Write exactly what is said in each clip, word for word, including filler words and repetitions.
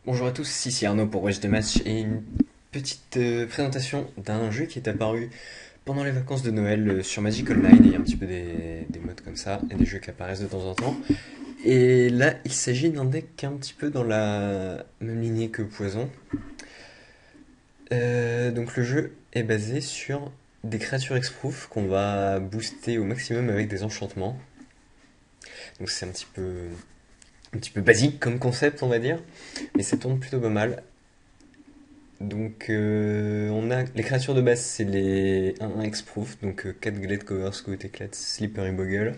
Bonjour à tous, ici Arnaud pour Watch the Match et une petite euh, présentation d'un jeu qui est apparu pendant les vacances de Noël euh, sur Magic Online. Il y a un petit peu des, des modes comme ça et des jeux qui apparaissent de temps en temps. Et là, il s'agit d'un deck un petit peu dans la même lignée que Poison. Euh, donc le jeu est basé sur des créatures Hexproof qu'on va booster au maximum avec des enchantements. Donc c'est un petit peu, un petit peu basique comme concept, on va dire, mais ça tourne plutôt pas mal. Donc, euh, on a les créatures de base, c'est les un un Hexproof, donc euh, quatre Glade, Cover, Scout, Éclat, Slippery Boggle.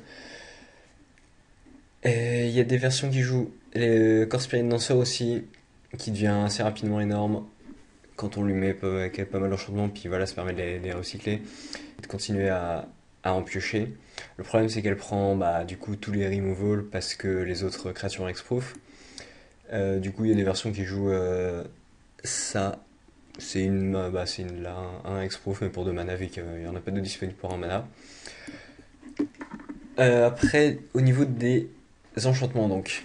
Et il y a des versions qui jouent le Core Spirit Dancer aussi, qui devient assez rapidement énorme quand on lui met pas, avec pas mal d'enchantements, puis voilà, ça permet de les, de les recycler, et de continuer à, à en piocher. Le problème, c'est qu'elle prend bah, du coup tous les removals parce que les autres créatures ont Hexproof. Euh, du coup, il y a des versions qui jouent euh, ça. C'est une, euh, bah, c'est une, là, un, un Hexproof, mais pour deux mana, vu qu'il n'y en a pas de disponible pour un mana. Euh, après, au niveau des enchantements, donc,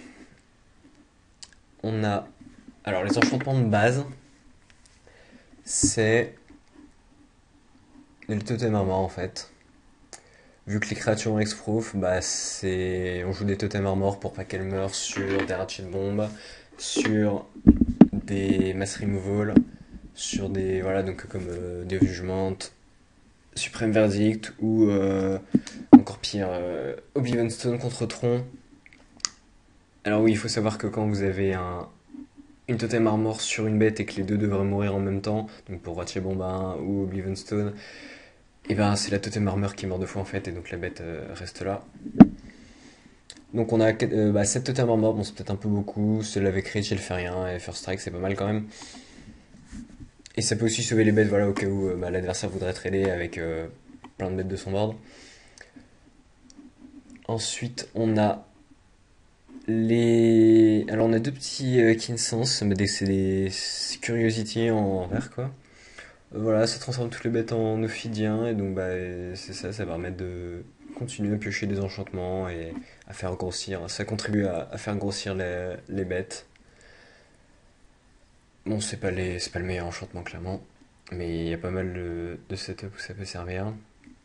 on a. Alors, les enchantements de base, c'est le totem armor en fait. Vu que les créatures ont Hexproof, bah, c'est. On joue des totems armor pour pas qu'elles meurent sur des Ratchet Bombs, sur des Mass Removal, sur des. Voilà, donc comme euh, des Judgment, Supreme Verdict ou euh, encore pire, euh, Oblivion Stone contre Tron. Alors oui, il faut savoir que quand vous avez un, une totem armor sur une bête et que les deux devraient mourir en même temps, donc pour Ratchet Bombin ou Oblivion Stone, et ben c'est la totem armor qui meurt deux fois en fait, et donc la bête euh, reste là. Donc on a euh, bah, sept totem armor, bon c'est peut-être un peu beaucoup, celle avec Reach elle fait rien, et First Strike c'est pas mal quand même. Et ça peut aussi sauver les bêtes voilà, au cas où euh, bah, l'adversaire voudrait trader avec euh, plein de bêtes de son board. Ensuite on a les... Alors on a deux petits euh, Kinsense, mais c'est des Curiosity en vert quoi. Euh, voilà, ça transforme toutes les bêtes en Ophidien, et donc bah c'est ça, ça va permettre de continuer à piocher des enchantements et à faire grossir, ça contribue à, à faire grossir les, les bêtes. Bon, c'est pas, les, c'est pas le meilleur enchantement clairement, mais il y a pas mal de, de setup où ça peut servir.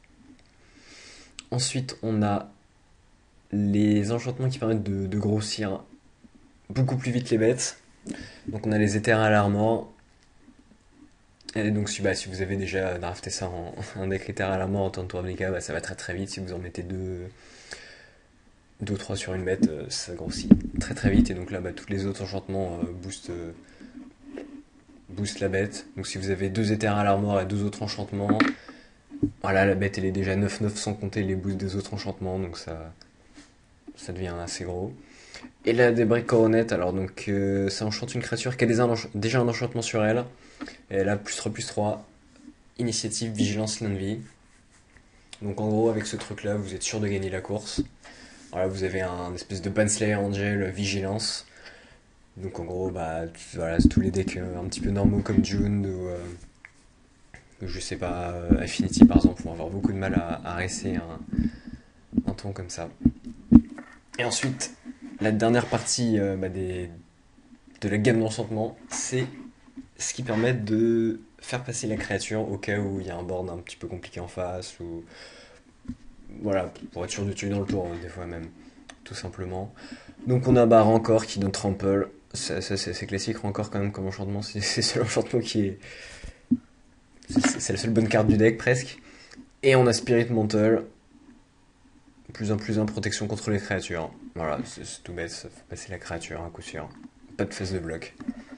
Ensuite on a les enchantements qui permettent de, de grossir beaucoup plus vite les bêtes. Donc on a les Ethereal Armor. Et donc si, bah, si vous avez déjà drafté ça en un deck Ethereal Armor en temps de tour obliga, bah, ça va très très vite. Si vous en mettez deux, deux ou trois sur une bête, euh, ça grossit très très vite. Et donc là, bah, tous les autres enchantements euh, boostent, euh, boostent la bête. Donc si vous avez deux Ethereal Armor et deux autres enchantements, voilà, la bête elle est déjà neuf neuf sans compter les boosts des autres enchantements. Donc ça, ça devient assez gros. Et là, des briques coronettes, alors donc euh, ça enchante une créature qui a déjà un, déjà un enchantement sur elle. Et elle a plus trois plus trois, initiative, vigilance, l'envie. Donc en gros, avec ce truc là, vous êtes sûr de gagner la course. Voilà, vous avez un espèce de Banslayer Angel, vigilance. Donc en gros, bah voilà, c'est tous les decks euh, un petit peu normaux comme June ou euh, je sais pas, euh, Affinity par exemple, vont avoir beaucoup de mal à, à resser un, un ton comme ça. Et ensuite, la dernière partie euh, bah, des, de la gamme d'enchantement, c'est ce qui permet de faire passer la créature au cas où il y a un board un petit peu compliqué en face, ou voilà, pour être sûr de tuer dans le tour, des fois même, tout simplement. Donc on a bah, Rancor qui donne Trample, c'est c'est classique, Rancor quand même comme enchantement, c'est le seul enchantement qui est... C'est la seule bonne carte du deck presque. Et on a Spirit Mantle, plus un plus un protection contre les créatures. Voilà, c'est tout bête, ça fait passer la créature à coup sûr. Pas de phase de bloc.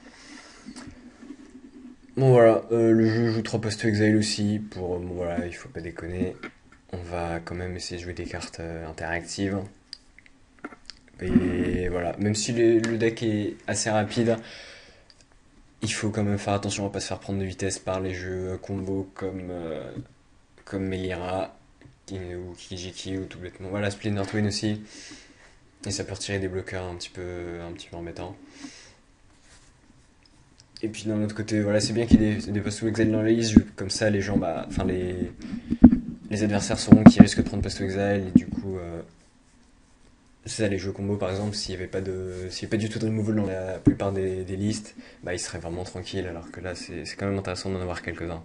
Bon voilà, euh, le jeu joue trois postes exile aussi, pour, bon voilà, il faut pas déconner. On va quand même essayer de jouer des cartes euh, interactives. Et voilà, même si le, le deck est assez rapide, il faut quand même faire attention à pas se faire prendre de vitesse par les jeux combo comme, euh, comme Melira ou Kijiki ou tout bêtement. Voilà, Splinter Twin aussi. Et ça peut retirer des bloqueurs un petit peu, un petit peu embêtants. Et puis d'un autre côté, voilà, c'est bien qu'il y ait des, des postes exile dans la liste, comme ça les gens, bah, enfin les, les adversaires sauront qu'ils risquent de prendre post exile et du coup euh, c'est ça, les jeux combo par exemple, s'il n'y avait pas de, s'il y avait pas du tout de removal dans la plupart des, des listes, bah ils seraient vraiment tranquilles, alors que là c'est c'est quand même intéressant d'en avoir quelques-uns.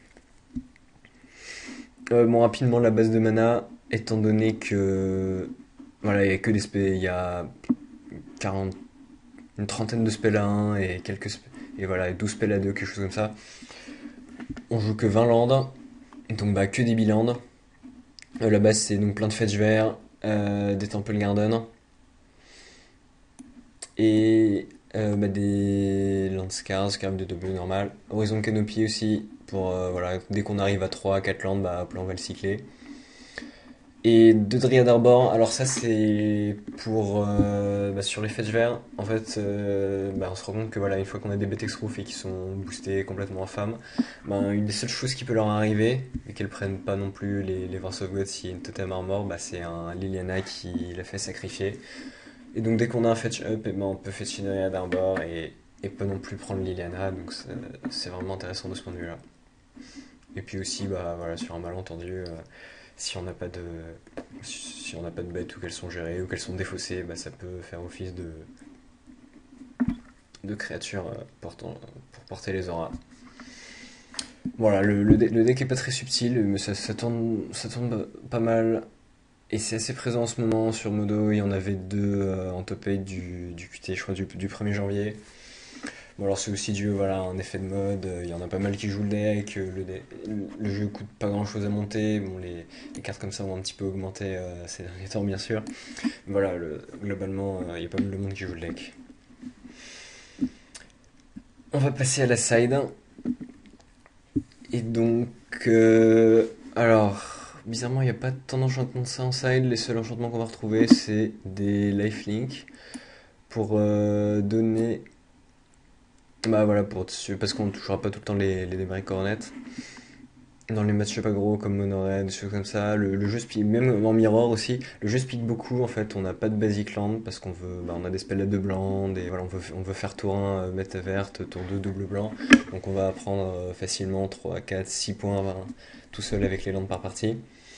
Euh, bon, rapidement, la base de mana, étant donné que. Voilà, il y a que des spells, il y a quarante une trentaine de spells à un et quelques spe- et voilà, douze spells à deux, quelque chose comme ça. On joue que vingt landes, donc bah que des bilandes. Euh, la base c'est donc plein de fetch verts, euh, des Temple Garden et euh, bah, des Landscars, quand même des double normal. Horizon Canopy aussi, pour euh, voilà, dès qu'on arrive à trois à quatre landes, bah hop là, on va le cycler. Et deux Dryad Arbor, alors ça c'est pour euh, bah, sur les fetch verts. En fait, euh, bah, on se rend compte que voilà, une fois qu'on a des Betex Roof et qui sont boostés complètement infâmes, bah, une des seules choses qui peut leur arriver, et qu'elles prennent pas non plus les, les Wrath of God s'il y a une Totem Armor, bah, c'est un Liliana qui la fait sacrifier. Et donc dès qu'on a un fetch up, eh ben, on peut fetch une Dryad Arbor et, et pas non plus prendre Liliana, donc c'est c'est vraiment intéressant de ce point de vue-là. Et puis aussi, bah voilà, sur un malentendu, euh, si on n'a pas de, si on n'a pas de bêtes ou qu'elles sont gérées ou qu'elles sont défaussées, bah ça peut faire office de, de créatures euh, portant, pour porter les auras. Voilà, le, le, le deck est pas très subtil, mais ça, ça tourne, ça tourne pas mal. Et c'est assez présent en ce moment sur Modo. Il y en avait deux euh, en top huit du, du Q T, je crois, du, du premier janvier. Bon, alors c'est aussi dû voilà, à un effet de mode, il y en a pas mal qui jouent le deck, le, deck- le jeu coûte pas grand chose à monter, bon, les, les cartes comme ça ont un petit peu augmenté euh, ces derniers temps bien sûr. Voilà, le- globalement euh, il y a pas mal de monde qui joue le deck. On va passer à la side, et donc... euh, alors, bizarrement il n'y a pas tant d'enchantements de ça en side, les seuls enchantements qu'on va retrouver c'est des lifelink pour euh, donner... Bah voilà, pour, parce qu'on ne touchera pas tout le temps les, les débris coronettes. Dans les matchs pas gros comme Monored, des choses comme ça, le, le jeu speed, même en mirror aussi, le jeu speed beaucoup en fait, on n'a pas de basic land parce qu'on veut, bah, on a des spells à deux blancs, et voilà, on veut, on veut faire tour un, euh, bête verte, tour deux, double blanc, donc on va apprendre euh, facilement trois, quatre, six points vingt, tout seul avec les landes par partie.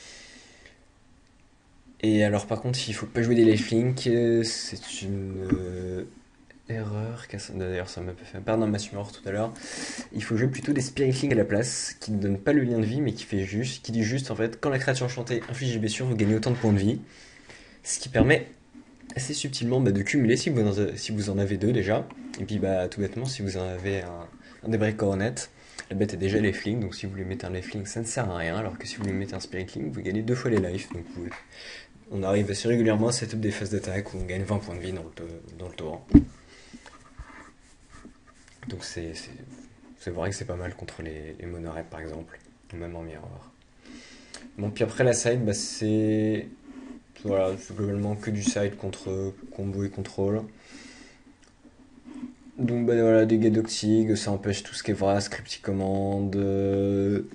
Et alors par contre, il faut pas jouer des lifelink, euh, c'est une euh, erreur, d'ailleurs ça m'a fait perdre un match mort tout à l'heure. Il faut jouer plutôt des Spirit Link à la place, qui ne donnent pas le lien de vie, mais qui fait juste, qui dit juste en fait, quand la créature enchantée inflige des blessures, vous gagnez autant de points de vie. Ce qui permet assez subtilement bah, de cumuler si vous, en, si vous en avez deux déjà. Et puis bah tout bêtement, si vous en avez un, un débris coronet, la bête est déjà lifelink, donc si vous lui mettez un lifelink, ça ne sert à rien, alors que si vous lui mettez un Spirit Link, vous gagnez deux fois les life. Donc vous- on arrive assez régulièrement à setup des phases d'attaque où on gagne vingt points de vie dans le, dans le tour. Donc c'est c'est- c'est vrai que c'est pas mal contre les, les monoreps par exemple, ou même en miroir. Bon, puis après la side, bah, c'est voilà, c'est globalement que du side contre combo et contrôle. Donc bah, voilà, dégâts d'Octig, ça empêche tout ce qui est Vras, Cryptic Command, euh,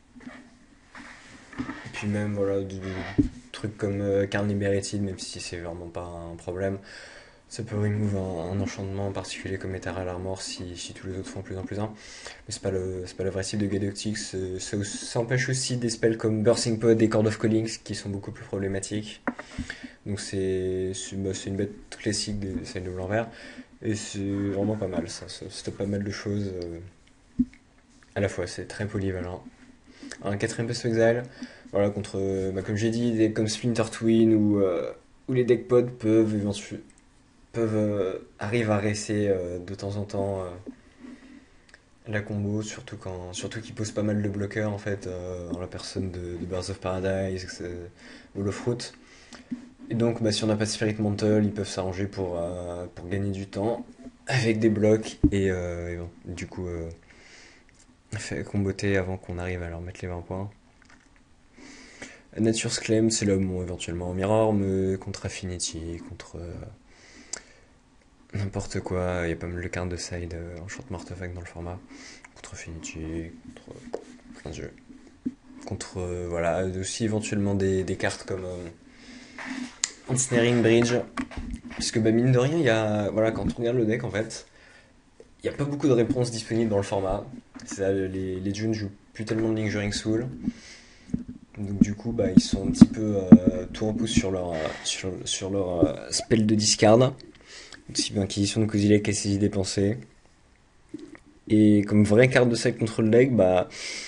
et puis même voilà, du trucs comme euh, Carniberetid, même si c'est vraiment pas un problème. Ça peut remove un, un enchantement en particulier comme Ethereal Armor si, si tous les autres font plus un plus un. Mais c'est pas le, c'est pas le vrai cible de Gadoctic. Ça, ça empêche aussi des spells comme Bursting Pod et Chord of Callings qui sont beaucoup plus problématiques. Donc c'est c'est bah, c'est une bête classique des celles de blanc-vert. Et c'est vraiment pas mal ça. Ça stoppe pas mal de choses euh, à la fois. C'est très polyvalent. Un quatrième Best of Exile. Voilà, contre, euh, bah, comme j'ai dit, des comme Splinter Twin ou, euh, ou les deck pods peuvent éventuellement peuvent euh, arrivent à racer euh, de temps en temps euh, la combo, surtout quand surtout qu'ils posent pas mal de bloqueurs en fait euh, en la personne de, de Birds of Paradise ou le Fruit. Et donc bah, si on n'a pas de Spirit Mantle, ils peuvent s'arranger pour, euh, pour gagner du temps avec des blocs et, euh, et bon, du coup euh, fait comboter avant qu'on arrive à leur mettre les vingt points. Nature's Claim, c'est là bon, éventuellement en mirror, mais contre Affinity, contre euh, n'importe quoi, il y a pas mal de cartes de side euh, enchantement artefact dans le format. Contre Affinity, contre plein de jeux. Contre, euh, voilà, aussi éventuellement des, des cartes comme euh, Ensnaring Bridge. Puisque, bah, mine de rien, il y a, voilà, quand on regarde le deck, en fait, il n'y a pas beaucoup de réponses disponibles dans le format. Ça, les, les Dunes jouent plus tellement de Lingering Soul. Donc du coup, bah, ils sont un petit peu euh, tout en pouce sur leur, euh, sur, sur leur euh, spell de discard. Aussi bien acquisition de Kozilek et saisie dépensée. Et comme vraie carte de side contre le deck, bah,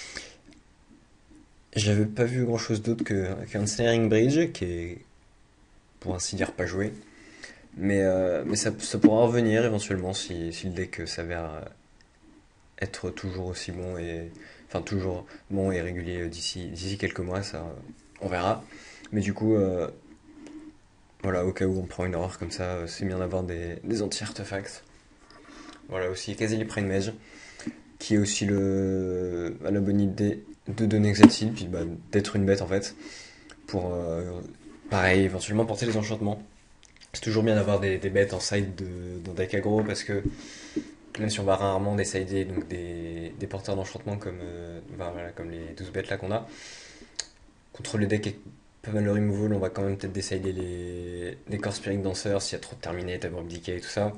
j'avais pas vu grand chose d'autre que, qu'un Snaring Bridge, qui est pour ainsi dire pas joué. Mais, euh, mais ça, ça pourra revenir éventuellement si, si le deck s'avère être toujours aussi bon et enfin toujours bon et régulier d'ici d'ici quelques mois, ça on verra. Mais du coup, euh, voilà, au cas où on prend une horreur comme ça, euh, c'est bien d'avoir des, des anti-artefacts. Voilà aussi Kazili Prime Mage, qui est aussi le, la bonne idée de donner Exalted, puis bah, d'être une bête en fait, pour euh, pareil, éventuellement porter les enchantements. C'est toujours bien d'avoir des, des bêtes en side de, dans deck aggro parce que même si on va rarement décider donc des, des porteurs d'enchantement comme, euh, bah, voilà, comme les douze bêtes là qu'on a, contre le deck avec pas mal de removal, on va quand même peut-être décider les, les Core Spirit Dancer s'il y a trop de Terminate, Abrupt Decay et tout ça.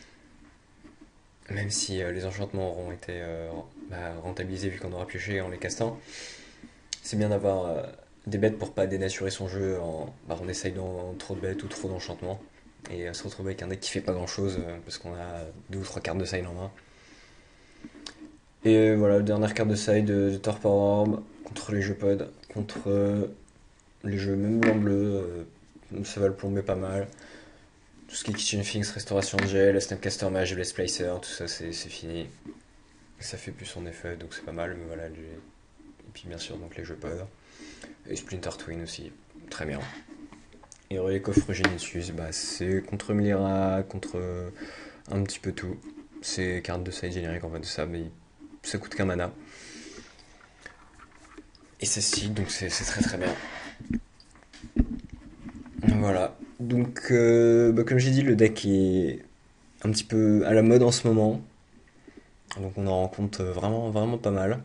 Même si euh, les enchantements auront été euh, bah, rentabilisés vu qu'on aura pioché en les castant, c'est bien d'avoir euh, des bêtes pour pas dénaturer son jeu en, bah, en essayant trop de bêtes ou trop d'enchantements et euh, se retrouver avec un deck qui fait pas grand chose euh, parce qu'on a deux ou trois cartes de side en main. Et voilà, dernière carte de side de, de Torpor Orb contre les jeux pod, contre euh, les jeux même blanc-bleu, euh, ça va le plomber pas mal. Tout ce qui est Kitchen Finks, Restauration de Gel, Snapcaster Mage, Bless Placer, tout ça c'est c'est fini. Ça fait plus son effet donc c'est pas mal, mais voilà. Les... Et puis bien sûr donc les jeux pod. Et Splinter Twin aussi, très bien. Et les coffres Genitius, bah c'est contre Millera, contre euh, un petit peu tout. C'est carte de side générique en fait de ça, mais ça coûte qu'un mana. Et ça se donc c'est c'est très très bien. Voilà. Donc, euh, bah, comme j'ai dit, le deck est un petit peu à la mode en ce moment. Donc on en rencontre vraiment, vraiment pas mal.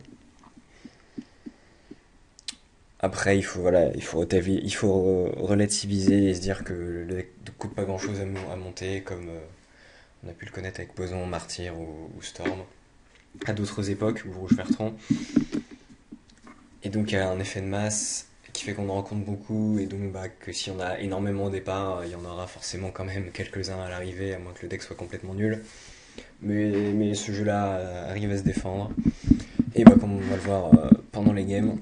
Après, il faut, voilà, il faut, rétablir- il faut relativiser et se dire que le deck ne coûte pas grand chose à, mo- à monter, comme euh, on a pu le connaître avec Boson, Martyr ou, ou Storm, à d'autres époques, ou Rouge Bertrand. Et donc il y a un effet de masse qui fait qu'on en rencontre beaucoup, et donc bah, que si on a énormément au départ, il y en aura forcément quand même quelques-uns à l'arrivée, à moins que le deck soit complètement nul. Mais, mais ce jeu-là euh, arrive à se défendre. Et bah, comme on va le voir euh, pendant les games,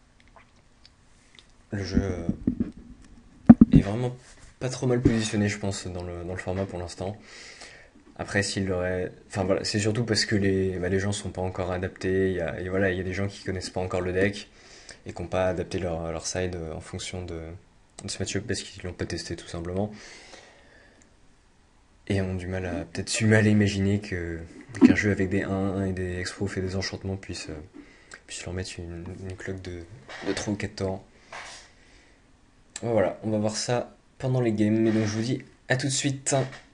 le jeu euh, est vraiment pas trop mal positionné, je pense, dans le, dans le format pour l'instant. Après, s'il l'aurait. Enfin voilà, c'est surtout parce que les, bah, les gens sont pas encore adaptés. Il y a, et voilà, il y a des gens qui connaissent pas encore le deck et qui n'ont pas adapté leur, leur side euh, en fonction de, de ce match-up parce qu'ils l'ont pas testé tout simplement. Et ont du mal à peut-être du mal à imaginer que qu'un jeu avec des un un et des expros et des enchantements puisse, euh, puisse leur mettre une, une cloque de, de trois ou quatre torrents. Voilà, on va voir ça pendant les games. Et donc je vous dis à tout de suite.